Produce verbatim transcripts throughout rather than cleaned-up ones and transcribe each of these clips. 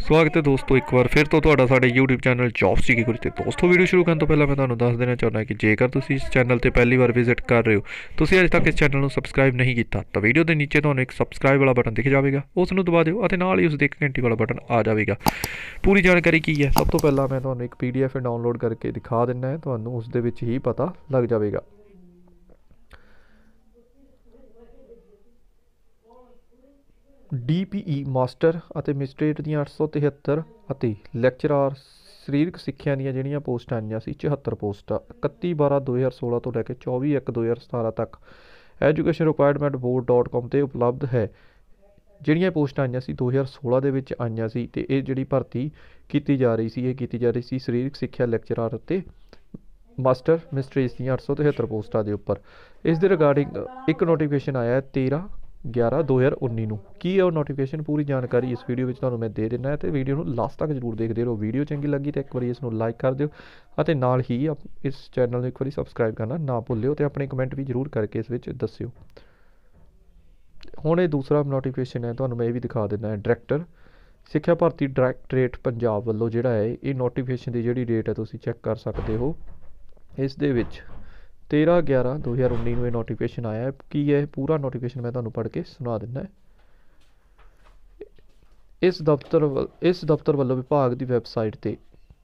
स्वागत है दोस्तों एक बार फिर तो ਤੁਹਾਡਾ ਸਾਡੇ YouTube ਚੈਨਲ ਜੌਬਸ ਜੀ ਗੁਰੂ ਤੇ ਦੋਸਤੋ ਵੀਡੀਓ ਸ਼ੁਰੂ ਕਰਨ ਤੋਂ ਪਹਿਲਾਂ ਮੈਂ ਤੁਹਾਨੂੰ ਦੱਸ ਦੇਣਾ ਚਾਹੁੰਦਾ ਕਿ ਜੇਕਰ ਤੁਸੀਂ ਇਸ ਚੈਨਲ ਤੇ ਪਹਿਲੀ ਵਾਰ ਵਿਜ਼ਿਟ ਕਰ ਰਹੇ ਹੋ ਤੁਸੀਂ ਅਜੇ ਤੱਕ ਇਸ ਚੈਨਲ ਨੂੰ ਸਬਸਕ੍ਰਾਈਬ ਨਹੀਂ ਕੀਤਾ ਤਾਂ ਵੀਡੀਓ ਦੇ ਨੀਚੇ ਤੁਹਾਨੂੰ ਇੱਕ ਸਬਸਕ੍ਰਾਈਬ ਵਾਲਾ ਬਟਨ ਦਿਖ ਜਾਵੇਗਾ ਉਸ ਨੂੰ ਦਬਾ ਦਿਓ ਅਤੇ ਨਾਲ ਹੀ ਉਸ ਦੇ ਇੱਕ ਘੰਟੀ ਵਾਲਾ ਬਟਨ ਆ ਜਾਵੇਗਾ। ਪੂਰੀ ਜਾਣਕਾਰੀ ਕੀ ਹੈ ਸਭ ਤੋਂ ਪਹਿਲਾਂ ਮੈਂ ਤੁਹਾਨੂੰ ਇੱਕ ਪੀਡੀਐਫ ਡਾਊਨਲੋਡ ਕਰਕੇ ਦਿਖਾ ਦਿੰਦਾ ਹੈ, ਤੁਹਾਨੂੰ ਉਸ ਦੇ ਵਿੱਚ ਹੀ ਪਤਾ ਲੱਗ ਜਾਵੇਗਾ। ਡੀ ਪੀ ਈ ਮਾਸਟਰ ਅਤੇ ਮਿਸਟਰੇਟ ਦੀਆਂ ਅੱਠ ਸੌ ਤਿਹੱਤਰ ਅਤੇ ਲੈਕਚਰਾਰ ਸਰੀਰਕ ਸਿੱਖਿਆ ਦੀਆਂ ਜਿਹੜੀਆਂ ਪੋਸਟਾਂ ਆਈਆਂ ਸੀ ਚੁਹੱਤਰ ਪੋਸਟਾਂ ਇਕੱਤੀ ਬਾਰਾਂ ਦੋ ਹਜ਼ਾਰ ਸੋਲਾਂ ਤੋਂ ਲੈ ਕੇ ਚੌਵੀ ਇੱਕ ਦੋ ਹਜ਼ਾਰ ਸਤਾਰਾਂ ਤੱਕ ਐਜੂਕੇਸ਼ਨ ਰਿਕੁਆਇਰਮੈਂਟ ਬੋਰਡ ਡੋਟ ਕਾਮ 'ਤੇ ਉਪਲਬਧ ਹੈ। ਜਿਹੜੀਆਂ ਪੋਸਟਾਂ ਆਈਆਂ ਸੀ ਦੋ ਹਜ਼ਾਰ ਸੋਲਾਂ ਦੇ ਵਿੱਚ ਆਈਆਂ ਸੀ ਅਤੇ ਇਹ ਜਿਹੜੀ ਭਰਤੀ ਕੀਤੀ ਜਾ ਰਹੀ ਸੀ ਇਹ ਕੀਤੀ ਜਾ ਰਹੀ ਸੀ ਸਰੀਰਕ ਸਿੱਖਿਆ ਲੈਕਚਰਾਰ ਅਤੇ ਮਾਸਟਰ ਮਿਸਟਰੇਟ ਦੀਆਂ ਅੱਠ ਸੌ ਤਿਹੱਤਰ ਪੋਸਟਾਂ ਦੇ ਉੱਪਰ। ਇਸ ਦੇ ਰਿਗਾਰਡਿੰਗ ਇੱਕ ਨੋਟੀਫਿਕੇਸ਼ਨ ਆਇਆ ਤੇਰ੍ਹਾਂ ਗਿਆਰਾਂ ਦੋ ਹਜ਼ਾਰ ਉੱਨੀ ਨੂੰ। ਕੀ ਹੈ ਉਹ ਨੋਟੀਫਿਕੇਸ਼ਨ ਪੂਰੀ ਜਾਣਕਾਰੀ ਇਸ ਵੀਡੀਓ ਵਿੱਚ ਤੁਹਾਨੂੰ ਮੈਂ ਦੇ ਦਿੰਦਾ ਹੈ, ਅਤੇ ਵੀਡੀਓ ਨੂੰ ਲਾਸਟ ਤੱਕ ਜ਼ਰੂਰ ਦੇਖਦੇ ਰਹੋ। ਵੀਡੀਓ ਚੰਗੀ ਲੱਗੀ ਤਾਂ ਇੱਕ ਵਾਰੀ ਇਸ ਨੂੰ ਲਾਈਕ ਕਰ ਦਿਓ ਅਤੇ ਨਾਲ ਹੀ ਇਸ ਚੈਨਲ ਨੂੰ ਇੱਕ ਵਾਰੀ ਸਬਸਕ੍ਰਾਈਬ ਕਰਨਾ ਨਾ ਭੁੱਲਿਓ ਅਤੇ ਆਪਣੇ ਕਮੈਂਟ ਵੀ ਜ਼ਰੂਰ ਕਰਕੇ ਇਸ ਵਿੱਚ ਦੱਸਿਓ। ਹੁਣ ਇਹ ਦੂਸਰਾ ਨੋਟੀਫਿਕੇਸ਼ਨ ਹੈ, ਤੁਹਾਨੂੰ ਮੈਂ ਇਹ ਵੀ ਦਿਖਾ ਦਿੰਦਾ ਹੈ। ਡਾਇਰੈਕਟਰ ਸਿੱਖਿਆ ਭਰਤੀ ਡਾਇਰੈਕਟਰੇਟ ਪੰਜਾਬ ਵੱਲੋਂ ਜਿਹੜਾ ਹੈ ਇਹ ਨੋਟੀਫਿਕੇਸ਼ਨ ਦੀ ਜਿਹੜੀ ਡੇਟ ਹੈ ਤੁਸੀਂ ਚੈੱਕ ਕਰ ਸਕਦੇ ਹੋ। ਇਸ ਦੇ ਵਿੱਚ ਤੇਰ੍ਹਾਂ ਗਿਆਰਾਂ ਦੋ ਹਜ਼ਾਰ ਉੱਨੀ ਨੂੰ ਇਹ ਨੋਟੀਫਿਕੇਸ਼ਨ ਆਇਆ ਹੈ। ਕੀ ਹੈ ਪੂਰਾ ਨੋਟੀਫਿਕੇਸ਼ਨ ਮੈਂ ਤੁਹਾਨੂੰ ਪੜ੍ਹ ਕੇ ਸੁਣਾ ਦਿੰਦਾ ਹੈ। ਇਸ ਦਫ਼ਤਰ ਵੱਲ ਇਸ ਦਫ਼ਤਰ ਵੱਲੋਂ ਵਿਭਾਗ ਦੀ ਵੈਬਸਾਈਟ 'ਤੇ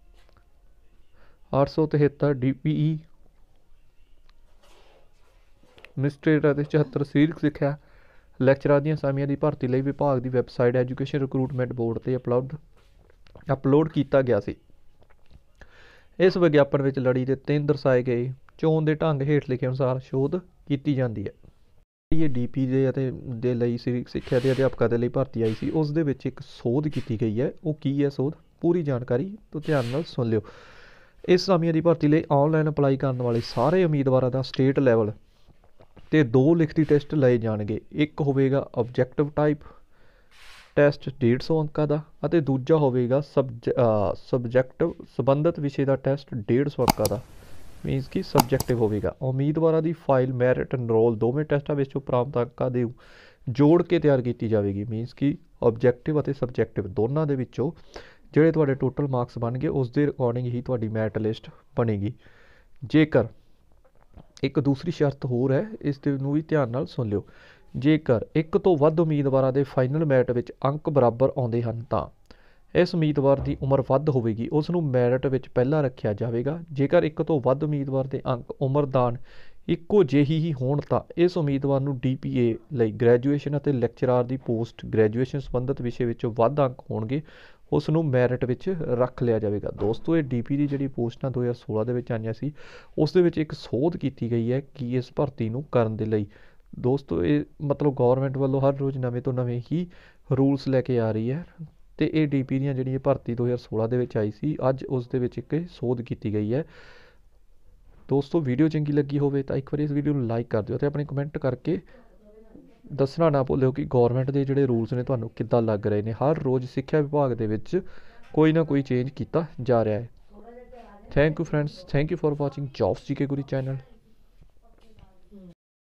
ਅੱਠ ਸੌ ਤਿਹੱਤਰ ਡੀ ਪੀ ਈ ਮਿਸਟਰੇਟ ਅਤੇ ਚੁਹੱਤਰ ਸਰੀਰਕ ਸਿੱਖਿਆ ਲੈਕਚਰਾਂ ਦੀਆਂ ਅਸਾਮੀਆਂ ਦੀ ਭਰਤੀ ਲਈ ਵਿਭਾਗ ਦੀ ਵੈਬਸਾਈਟ ਐਜੂਕੇਸ਼ਨ ਰਿਕਰੂਟਮੈਂਟ ਬੋਰਡ 'ਤੇ ਅਪਲੋਡ ਅਪਲੋਡ ਕੀਤਾ ਗਿਆ ਸੀ। ਇਸ ਵਿਗਿਆਪਨ ਵਿੱਚ ਲੜੀ ਦੇ ਤਿੰਨ ਦਰਸਾਏ ਗਏ ਚੋਣ ਦੇ ਢੰਗ ਹੇਠ ਲਿਖੇ ਅਨੁਸਾਰ ਸ਼ੋਧ ਕੀਤੀ ਜਾਂਦੀ ਹੈ। ਇਹ ਡੀ ਪੀ ਦੇ ਅਤੇ ਦੇ ਲਈ ਸਰੀਰਕ ਸਿੱਖਿਆ ਦੇ ਅਧਿਆਪਕਾਂ ਦੇ ਲਈ ਭਰਤੀ ਆਈ ਸੀ, ਉਸ ਦੇ ਵਿੱਚ ਇੱਕ ਸੋਧ ਕੀਤੀ ਗਈ ਹੈ। ਉਹ ਕੀ ਹੈ ਸੋਧ, ਪੂਰੀ ਜਾਣਕਾਰੀ ਤੋਂ ਧਿਆਨ ਨਾਲ ਸੁਣ ਲਿਓ। ਇਸ ਅਸਾਮੀਆਂ ਦੀ ਭਰਤੀ ਲਈ ਆਨਲਾਈਨ ਅਪਲਾਈ ਕਰਨ ਵਾਲੇ ਸਾਰੇ ਉਮੀਦਵਾਰਾਂ ਦਾ ਸਟੇਟ ਲੈਵਲ 'ਤੇ ਦੋ ਲਿਖਤੀ ਟੈਸਟ ਲਏ ਜਾਣਗੇ। ਇੱਕ ਹੋਵੇਗਾ ਆਬਜੈਕਟਿਵ ਟਾਈਪ ਟੈਸਟ ਡੇਢ ਸੌ ਅੰਕਾਂ ਦਾ ਅਤੇ ਦੂਜਾ ਹੋਵੇਗਾ ਸਬਜ ਸਬਜੈਕਟਿਵ ਸੰਬੰਧਿਤ ਵਿਸ਼ੇ ਦਾ ਟੈਸਟ ਡੇਢ ਸੌ ਅੰਕਾਂ ਦਾ, ਮੀਨਸ ਕਿ ਸਬਜੈਕਟਿਵ ਹੋਵੇਗਾ। ਉਮੀਦਵਾਰਾਂ ਦੀ ਫਾਈਲ ਮੈਰਿਟ ਐਨਰੋਲ ਦੋਵੇਂ ਟੈਸਟਾਂ ਵਿੱਚੋਂ ਪ੍ਰਾਪਤ ਅੰਕਾਂ ਦੇ ਜੋੜ ਕੇ ਤਿਆਰ ਕੀਤੀ ਜਾਵੇਗੀ। ਮੀਨਸ ਕਿ ਆਬਜੈਕਟਿਵ ਅਤੇ ਸਬਜੈਕਟਿਵ ਦੋਨਾਂ ਦੇ ਵਿੱਚੋਂ ਜਿਹੜੇ ਤੁਹਾਡੇ ਟੋਟਲ ਮਾਰਕਸ ਬਣਗੇ ਉਸ ਦੇ ਅਕੋਰਡਿੰਗ ਹੀ ਤੁਹਾਡੀ ਮੈਰਿਟ ਲਿਸਟ ਬਣੇਗੀ। ਜੇਕਰ ਇੱਕ ਦੂਸਰੀ ਸ਼ਰਤ ਹੋਰ ਹੈ, ਇਸ ਦੇ ਨੂੰ ਵੀ ਧਿਆਨ ਨਾਲ ਸੁਣ ਲਿਓ। ਜੇਕਰ ਇੱਕ ਤੋਂ ਵੱਧ ਉਮੀਦਵਾਰਾਂ ਦੇ ਫਾਈਨਲ ਮੈਰਿਟ ਵਿੱਚ ਅੰਕ ਬਰਾਬਰ ਆਉਂਦੇ ਹਨ ਤਾਂ ਇਸ ਉਮੀਦਵਾਰ ਦੀ ਉਮਰ ਵੱਧ ਹੋਵੇਗੀ, ਉਸ ਨੂੰ ਮੈਰਿਟ ਵਿੱਚ ਪਹਿਲਾਂ ਰੱਖਿਆ ਜਾਵੇਗਾ। ਜੇਕਰ ਇੱਕ ਤੋਂ ਵੱਧ ਉਮੀਦਵਾਰ ਦੇ ਅੰਕ ਉਮਰਦਾਨ ਇੱਕੋ ਜਿਹੀ ਹੀ ਹੋਣ ਤਾਂ ਇਸ ਉਮੀਦਵਾਰ ਨੂੰ ਡੀ ਪੀ ਏ ਲਈ ਗ੍ਰੈਜੂਏਸ਼ਨ ਅਤੇ ਲੈਕਚਰਾਰ ਦੀ ਪੋਸਟ ਗ੍ਰੈਜੂਏਸ਼ਨ ਸੰਬੰਧਿਤ ਵਿਸ਼ੇ ਵਿੱਚੋਂ ਵੱਧ ਅੰਕ ਹੋਣਗੇ, ਉਸ ਨੂੰ ਮੈਰਿਟ ਵਿੱਚ ਰੱਖ ਲਿਆ ਜਾਵੇਗਾ। ਦੋਸਤੋ ਇਹ ਡੀ ਪੀ ਦੀ ਜਿਹੜੀ ਪੋਸਟਾਂ ਦੋ ਹਜ਼ਾਰ ਸੋਲਾਂ ਦੇ ਵਿੱਚ ਆਈਆਂ ਸੀ ਉਸ ਦੇ ਵਿੱਚ ਇੱਕ ਸੋਧ ਕੀਤੀ ਗਈ ਹੈ ਕਿ ਇਸ ਭਰਤੀ ਨੂੰ ਕਰਨ ਦੇ ਲਈ ਦੋਸਤੋ ਇਹ ਮਤਲਬ ਗੌਰਮੈਂਟ ਵੱਲੋਂ ਹਰ ਰੋਜ਼ ਨਵੇਂ ਤੋਂ ਨਵੇਂ ਹੀ ਰੂਲਸ ਲੈ ਕੇ ਆ ਰਹੀ ਹੈ, ਅਤੇ ਇਹ ਡੀ ਪੀ ਦੀਆਂ ਜਿਹੜੀ ਭਰਤੀ ਦੋ ਹਜ਼ਾਰ ਸੋਲਾਂ ਦੇ ਵਿੱਚ ਆਈ ਸੀ ਅੱਜ ਉਸ ਦੇ ਵਿੱਚ ਇੱਕ ਸੋਧ ਕੀਤੀ ਗਈ ਹੈ। ਦੋਸਤੋ ਵੀਡੀਓ ਚੰਗੀ ਲੱਗੀ ਹੋਵੇ ਤਾਂ ਇੱਕ ਵਾਰੀ ਇਸ ਵੀਡੀਓ ਨੂੰ ਲਾਈਕ ਕਰ ਦਿਓ ਅਤੇ ਆਪਣੇ ਕਮੈਂਟ ਕਰਕੇ ਦੱਸਣਾ ਨਾ ਭੁੱਲਿਓ ਕਿ ਗੌਰਮੈਂਟ ਦੇ ਜਿਹੜੇ ਰੂਲਸ ਨੇ ਤੁਹਾਨੂੰ ਕਿੱਦਾਂ ਲੱਗ ਰਹੇ ਨੇ। ਹਰ ਰੋਜ਼ ਸਿੱਖਿਆ ਵਿਭਾਗ ਦੇ ਵਿੱਚ ਕੋਈ ਨਾ ਕੋਈ ਚੇਂਜ ਕੀਤਾ ਜਾ ਰਿਹਾ ਹੈ। Thank you friends, thank you for watching jobs G K Guru channel.